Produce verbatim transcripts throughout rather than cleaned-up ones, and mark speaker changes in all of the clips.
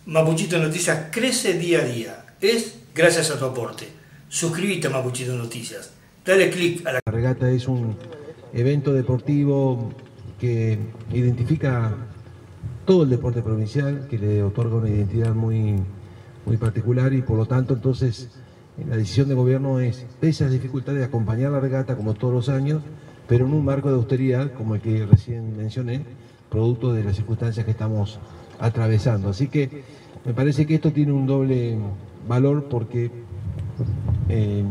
Speaker 1: Mapuchito Noticias crece día a día. Es gracias a tu aporte. Suscríbete a Mapuchito Noticias. Dale clic a la...
Speaker 2: La regata es un evento deportivo que identifica todo el deporte provincial, que le otorga una identidad muy, muy particular y por lo tanto entonces la decisión de gobierno es, pese a las dificultades, de acompañar la regata como todos los años, pero en un marco de austeridad como el que recién mencioné, producto de las circunstancias que estamos atravesando. Así que me parece que esto tiene un doble valor porque eh,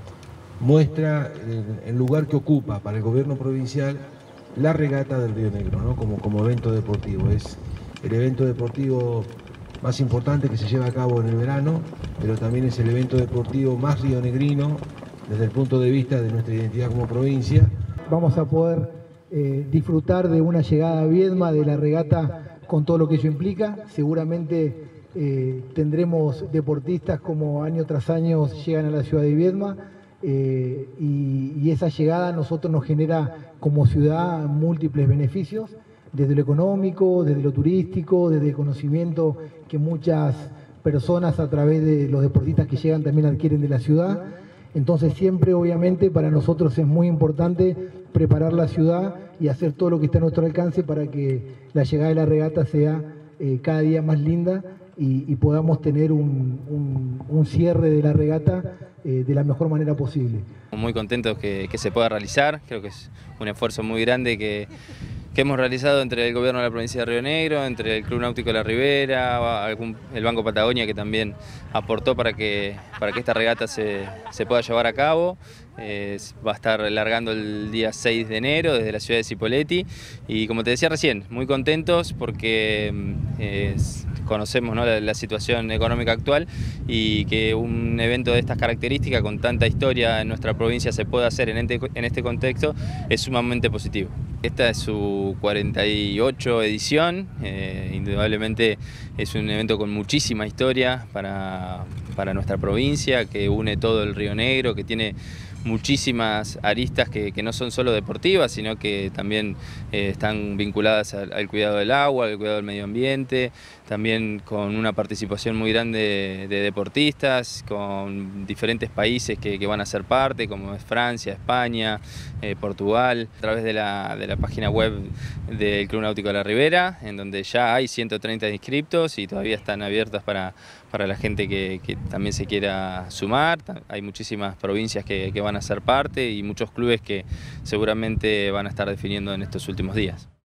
Speaker 2: muestra el, el lugar que ocupa para el gobierno provincial la regata del Río Negro, ¿no? como, como evento deportivo. Es el evento deportivo más importante que se lleva a cabo en el verano, pero también es el evento deportivo más rionegrino desde el punto de vista de nuestra identidad como provincia.
Speaker 3: Vamos a poder eh, disfrutar de una llegada a Viedma, de la regata con todo lo que ello implica. Seguramente eh, tendremos deportistas como año tras año llegan a la ciudad de Viedma. Eh, y, y esa llegada a nosotros nos genera como ciudad múltiples beneficios, desde lo económico, desde lo turístico, desde el conocimiento que muchas personas a través de los deportistas que llegan también adquieren de la ciudad. Entonces siempre obviamente para nosotros es muy importante preparar la ciudad y hacer todo lo que está a nuestro alcance para que la llegada de la regata sea eh, cada día más linda y, y podamos tener un, un, un cierre de la regata eh, de la mejor manera posible.
Speaker 4: Muy contentos que, que se pueda realizar, creo que es un esfuerzo muy grande que, que hemos realizado entre el gobierno de la provincia de Río Negro, entre el Club Náutico de la Ribera, algún, el Banco Patagonia que también aportó para que, para que esta regata se, se pueda llevar a cabo. Eh, va a estar largando el día seis de enero desde la ciudad de Cipolletti y como te decía recién, muy contentos porque eh, conocemos, ¿no?, la, la situación económica actual y que un evento de estas características con tanta historia en nuestra provincia se pueda hacer en este, en este contexto es sumamente positivo. Esta es su cuarenta y ocho edición, eh, indudablemente es un evento con muchísima historia para, para nuestra provincia, que une todo el Río Negro, que tiene muchísimas aristas que, que no son solo deportivas, sino que también eh, están vinculadas al, al cuidado del agua, al cuidado del medio ambiente, también con una participación muy grande de, de deportistas, con diferentes países que, que van a ser parte, como es Francia, España, eh, Portugal, a través de la, de la página web del Club Náutico de la Ribera, en donde ya hay ciento treinta inscriptos y todavía están abiertas para, para la gente que, que también se quiera sumar. Hay muchísimas provincias que, que van a ser parte y muchos clubes que seguramente van a estar definiendo en estos últimos días.